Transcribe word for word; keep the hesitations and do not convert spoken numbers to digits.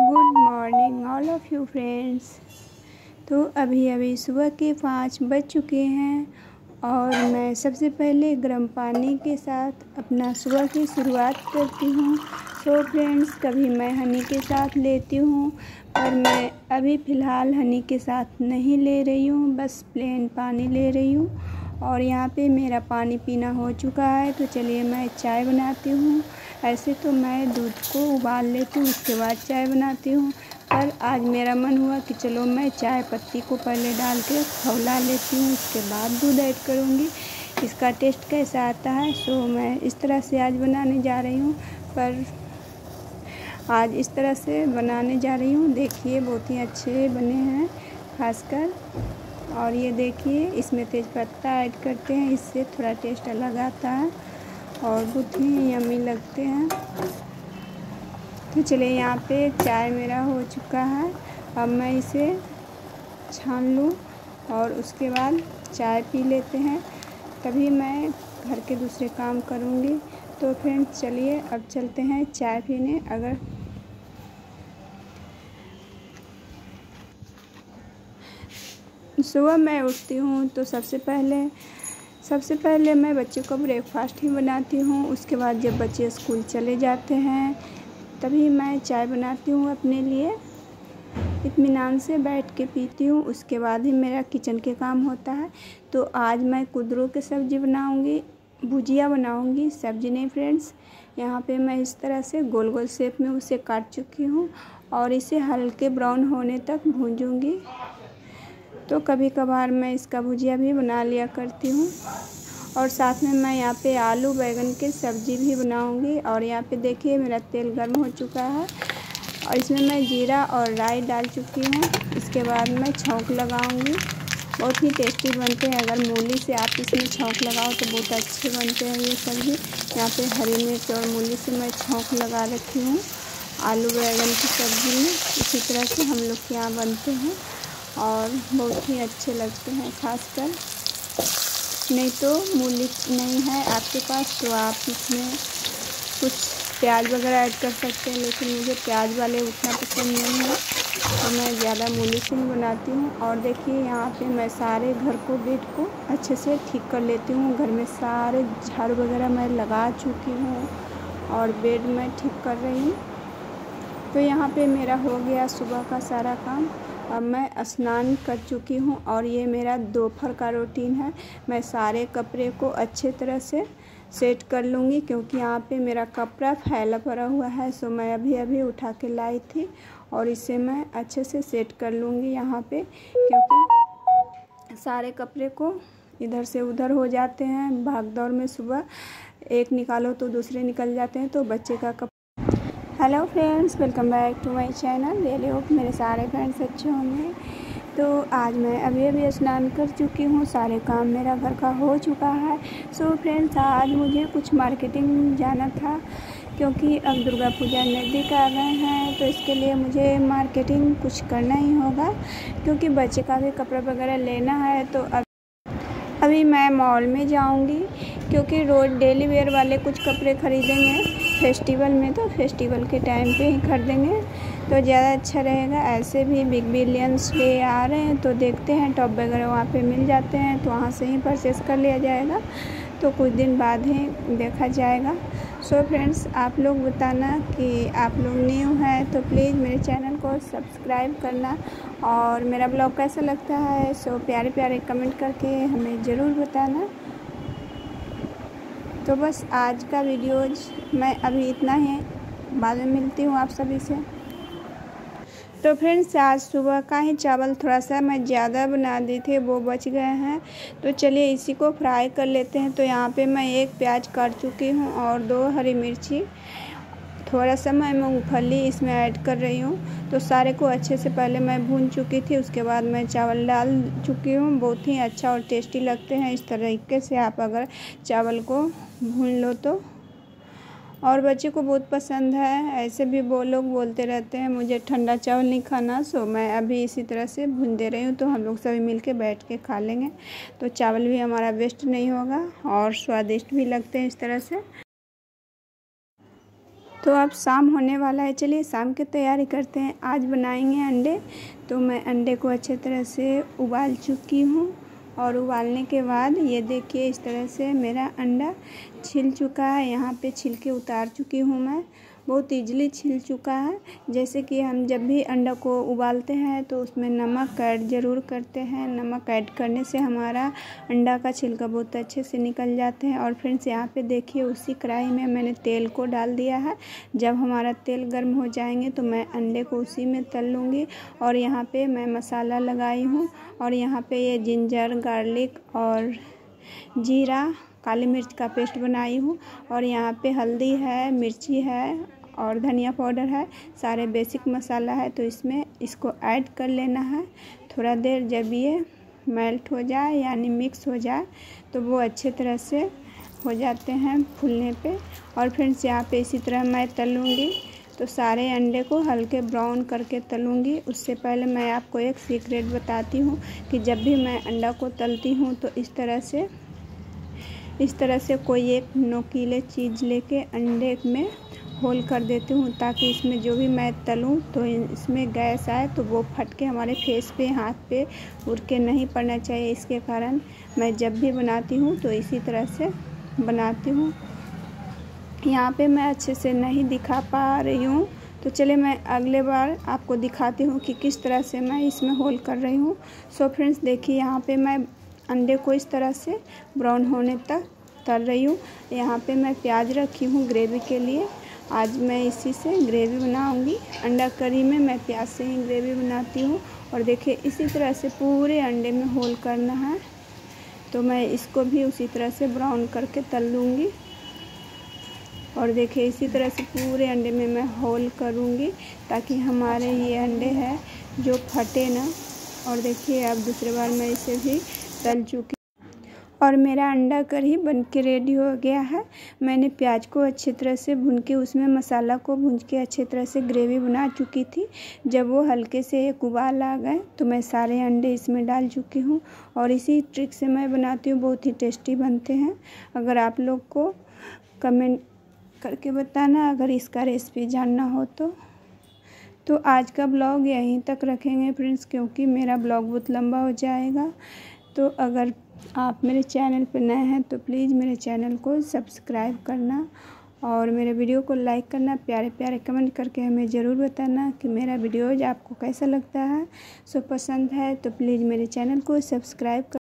Good morning all of you friends. तो अभी अभी सुबह के पाँच बज चुके हैं और मैं सबसे पहले गर्म पानी के साथ अपना सुबह की शुरुआत करती हूँ। सो फ्रेंड्स, कभी मैं हनी के साथ लेती हूँ, पर मैं अभी फ़िलहाल हनी के साथ नहीं ले रही हूँ, बस प्लेन पानी ले रही हूँ। और यहाँ पे मेरा पानी पीना हो चुका है, तो चलिए मैं चाय बनाती हूँ। ऐसे तो मैं दूध को उबाल लेती हूँ, उसके बाद चाय बनाती हूँ, पर आज मेरा मन हुआ कि चलो मैं चाय पत्ती को पहले डाल के खौला लेती हूँ, उसके बाद दूध ऐड करूँगी, इसका टेस्ट कैसा आता है। सो मैं इस तरह से आज बनाने जा रही हूँ, पर आज इस तरह से बनाने जा रही हूँ। देखिए बहुत ही अच्छे बने हैं खासकर। और ये देखिए इसमें तेज़पत्ता ऐड करते हैं, इससे थोड़ा टेस्ट अलग आता है और बहुत ही यम्मी लगते हैं। तो चलिए यहाँ पे चाय मेरा हो चुका है, अब मैं इसे छान लूँ और उसके बाद चाय पी लेते हैं, तभी मैं घर के दूसरे काम करूँगी। तो फ्रेंड्स चलिए अब चलते हैं चाय पीने। अगर सुबह मैं उठती हूँ तो सबसे पहले सबसे पहले मैं बच्चों को ब्रेकफास्ट ही बनाती हूँ। उसके बाद जब बच्चे स्कूल चले जाते हैं तभी मैं चाय बनाती हूँ अपने लिए, इत्मीनान से बैठ के पीती हूँ। उसके बाद ही मेरा किचन के काम होता है। तो आज मैं कुंदरू की सब्ज़ी बनाऊँगी, भुजिया बनाऊँगी, सब्ज़ी नहीं फ्रेंड्स। यहाँ पे मैं इस तरह से गोल गोल शेप में उसे काट चुकी हूँ और इसे हल्के ब्राउन होने तक भूंजूँगी। तो कभी कभार मैं इसका भुजिया भी बना लिया करती हूँ। और साथ में मैं यहाँ पे आलू बैंगन की सब्ज़ी भी बनाऊँगी। और यहाँ पे देखिए मेरा तेल गर्म हो चुका है और इसमें मैं जीरा और राई डाल चुकी हूँ। इसके बाद मैं छौंक लगाऊँगी। बहुत ही टेस्टी बनते हैं, अगर मूली से आप इसमें छौंक लगाओ तो बहुत अच्छे बनते हैं ये सब्ज़ी। यहाँ पे हरी मिर्च और मूली से मैं छौंक लगा रखी हूँ आलू बैंगन की सब्ज़ी में। इसी तरह से हम लोग के यहाँ बनते हैं और बहुत ही अच्छे लगते हैं खासकर। नहीं तो मूली नहीं है आपके पास तो आप इसमें कुछ प्याज वगैरह ऐड कर सकते हैं, लेकिन मुझे प्याज वाले उतना पसंद नहीं है, तो मैं ज़्यादा मूली से ही बनाती हूँ। और देखिए यहाँ पे मैं सारे घर को बेड को अच्छे से ठीक कर लेती हूँ। घर में सारे झाड़ू वगैरह मैं लगा चुकी हूँ और बेड मैं ठीक कर रही हूँ। तो यहाँ पे मेरा हो गया सुबह का सारा काम। अब मैं स्नान कर चुकी हूँ और ये मेरा दोपहर का रूटीन है। मैं सारे कपड़े को अच्छे तरह से सेट कर लूँगी, क्योंकि यहाँ पे मेरा कपड़ा फैला पड़ा हुआ है। सो मैं अभी अभी उठा के लाई थी और इसे मैं अच्छे से सेट कर लूँगी यहाँ पे, क्योंकि सारे कपड़े को इधर से उधर हो जाते हैं भाग दौड़ में। सुबह एक निकालो तो दूसरे निकल जाते हैं, तो बच्चे का कपड़ा। Hello friends, welcome back to my channel. Really hope मेरे सारे फ्रेंड्स अच्छे होंगे। तो आज मैं अभी अभी स्नान कर चुकी हूँ, सारे काम मेरा घर का हो चुका है। सो फ्रेंड्स, आज मुझे कुछ मार्केटिंग जाना था, क्योंकि अब दुर्गा पूजा नज़दीक आ गए हैं, तो इसके लिए मुझे मार्केटिंग कुछ करना ही होगा, क्योंकि बच्चे का भी कपड़ा वगैरह लेना है। तो अब अभी मैं मॉल में जाऊंगी, क्योंकि रोज़ डेली वेयर वाले कुछ कपड़े ख़रीदेंगे फेस्टिवल में, तो फेस्टिवल के टाइम पे ही खरीदेंगे तो ज़्यादा अच्छा रहेगा। ऐसे भी बिग बिलियंस डे आ रहे हैं, तो देखते हैं टॉप वगैरह वहाँ पे मिल जाते हैं, तो वहाँ से ही परचेस कर लिया जाएगा। तो कुछ दिन बाद ही देखा जाएगा। सो फ्रेंड्स, आप लोग बताना कि आप लोग न्यू हैं तो प्लीज़ मेरे चैनल को सब्सक्राइब करना, और मेरा ब्लॉग कैसा लगता है सो प्यारे प्यारे कमेंट करके हमें ज़रूर बताना। तो बस आज का वीडियोज मैं अभी इतना ही, बाद में मिलती हूँ आप सभी से। तो फ्रेंड्स, आज सुबह का ही चावल थोड़ा सा मैं ज़्यादा बना दी थी, वो बच गए हैं, तो चलिए इसी को फ्राई कर लेते हैं। तो यहाँ पे मैं एक प्याज काट चुकी हूँ और दो हरी मिर्ची, थोड़ा सा मैं मूंगफली इसमें ऐड कर रही हूँ। तो सारे को अच्छे से पहले मैं भून चुकी थी, उसके बाद मैं चावल डाल चुकी हूँ। बहुत ही अच्छा और टेस्टी लगते हैं इस तरीके से आप अगर चावल को भून लो तो। और बच्चे को बहुत पसंद है। ऐसे भी वो लोग बोलते रहते हैं मुझे ठंडा चावल नहीं खाना, सो मैं अभी इसी तरह से भून दे रही हूँ, तो हम लोग सभी मिल के बैठ के खा लेंगे, तो चावल भी हमारा वेस्ट नहीं होगा और स्वादिष्ट भी लगते हैं इस तरह से। तो अब शाम होने वाला है, चलिए शाम की तैयारी करते हैं। आज बनाएंगे अंडे। तो मैं अंडे को अच्छे तरह से उबाल चुकी हूँ और उबालने के बाद ये देखिए इस तरह से मेरा अंडा छिल चुका है। यहाँ पे छिलके उतार चुकी हूँ मैं, बहुत ईजिली छिल चुका है। जैसे कि हम जब भी अंडा को उबालते हैं तो उसमें नमक ऐड ज़रूर करते हैं। नमक ऐड करने से हमारा अंडा का छिलका बहुत अच्छे से निकल जाते हैं। और फ्रेंड्स यहाँ पे देखिए उसी कढ़ाई में मैंने तेल को डाल दिया है। जब हमारा तेल गर्म हो जाएंगे तो मैं अंडे को उसी में तल लूँगी। और यहाँ पे मैं मसाला लगाई हूँ और यहाँ पे ये जिंजर गार्लिक और जीरा काली मिर्च का पेस्ट बनाई हूँ। और यहाँ पे हल्दी है, मिर्ची है और धनिया पाउडर है, सारे बेसिक मसाला है। तो इसमें इसको ऐड कर लेना है। थोड़ा देर जब ये मेल्ट हो जाए यानी मिक्स हो जाए तो वो अच्छे तरह से हो जाते हैं फूलने पे। और फ्रेंड्स यहाँ पे इसी तरह मैं तलूँगी, तो सारे अंडे को हल्के ब्राउन करके तलूँगी। उससे पहले मैं आपको एक सीक्रेट बताती हूँ कि जब भी मैं अंडा को तलती हूँ तो इस तरह से इस तरह से कोई एक नोकीले चीज़ लेके अंडे में होल कर देती हूँ, ताकि इसमें जो भी मैं तलूँ तो इसमें गैस आए तो वो फट के हमारे फेस पे हाथ पे उड़ के नहीं पड़ना चाहिए। इसके कारण मैं जब भी बनाती हूँ तो इसी तरह से बनाती हूँ। यहाँ पे मैं अच्छे से नहीं दिखा पा रही हूँ, तो चलिए मैं अगले बार आपको दिखाती हूँ कि किस तरह से मैं इसमें होल कर रही हूँ। सो फ्रेंड्स देखिए यहाँ पे मैं अंडे को इस तरह से ब्राउन होने तक तल रही हूँ। यहाँ पे मैं प्याज रखी हूँ ग्रेवी के लिए। आज मैं इसी से ग्रेवी बनाऊँगी। अंडा करी में मैं प्याज से ही ग्रेवी बनाती हूँ। और देखिए इसी तरह से पूरे अंडे में होल करना है। तो मैं इसको भी उसी तरह से ब्राउन करके तल लूँगी। और देखिए इसी तरह से पूरे अंडे में मैं होल करूँगी ताकि हमारे ये अंडे हैं जो फटे ना। और देखिए अब दूसरे बार मैं इसे भी तल चुकी और मेरा अंडा करी बन के रेडी हो गया है। मैंने प्याज को अच्छी तरह से भून के उसमें मसाला को भून के अच्छी तरह से ग्रेवी बना चुकी थी। जब वो हल्के से एक उबाल आ गए तो मैं सारे अंडे इसमें डाल चुकी हूँ। और इसी ट्रिक से मैं बनाती हूँ, बहुत ही टेस्टी बनते हैं। अगर आप लोग को कमेंट करके बताना अगर इसका रेसिपी जानना हो तो तो आज का ब्लॉग यहीं तक रखेंगे फ्रेंड्स, क्योंकि मेरा ब्लॉग बहुत लंबा हो जाएगा। तो अगर आप मेरे चैनल पर नए हैं तो प्लीज़ मेरे चैनल को सब्सक्राइब करना और मेरे वीडियो को लाइक करना, प्यारे प्यारे कमेंट करके हमें ज़रूर बताना कि मेरा वीडियोज आपको कैसा लगता है। सो पसंद है तो प्लीज़ मेरे चैनल को सब्सक्राइब कर